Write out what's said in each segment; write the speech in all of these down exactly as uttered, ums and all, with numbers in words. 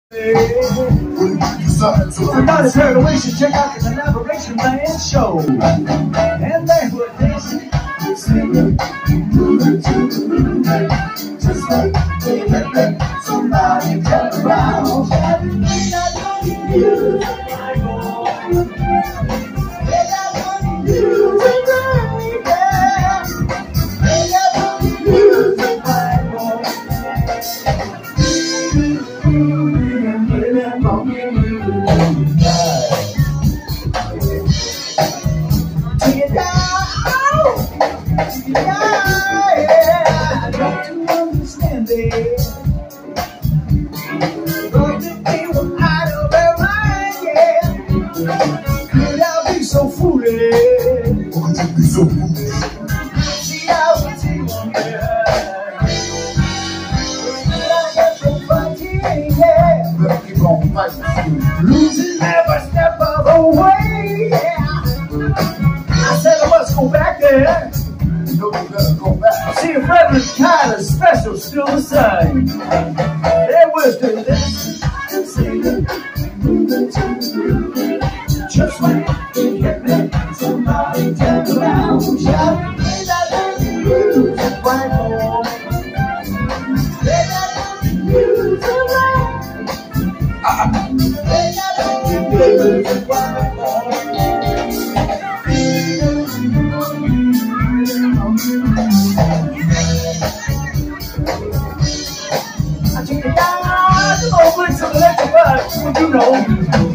If you're not a pair of ways, check out the Collaboration Band show. And they were dancing, singing, moving to the movement. Just like they had been, somebody turn around. Shouting, we're not gonna use it, my boy. We're not gonna use it, baby. We're not gonna use it, my boy. Yeah, don't you understand it? But if they were out of their mind, yeah. Could I be so foolish? Or could you be so foolish? See, I was here, yeah. I got so fighting, yeah. Better keep on fighting. Losing every step of the way, yeah. I said I must go back there. You better go back. See if Reverend Tyler Special still the same. There was the dancing and singing, moving to the movement. Just when it hit me, somebody turned around, shouting, "Play that music right home. Play that music right. Play that music right home." I take it down over to the left, but you know.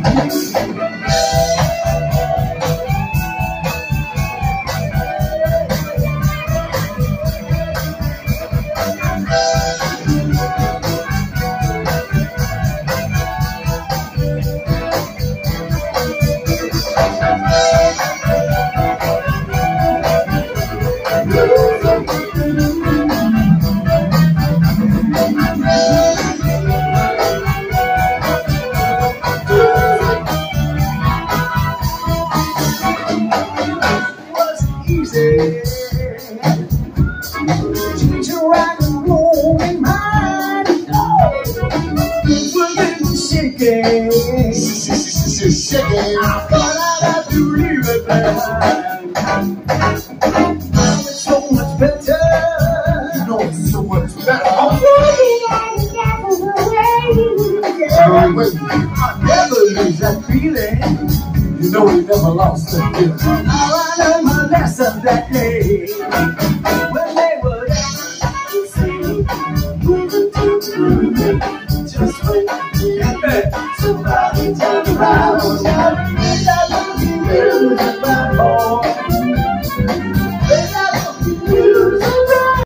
Change your rock and roll in mind. We're getting shaky. Shaky. I thought I'd have to leave it behind. Now it's so much better. You know it's so much better. I'm looking at it out of the way. Yeah. I never lose that feeling. You know we never lost that feeling. Now I learned my lesson that day. When they were dancing, moving to the movement. Just when you get back, somebody turn around, shouting, "Play that music right home.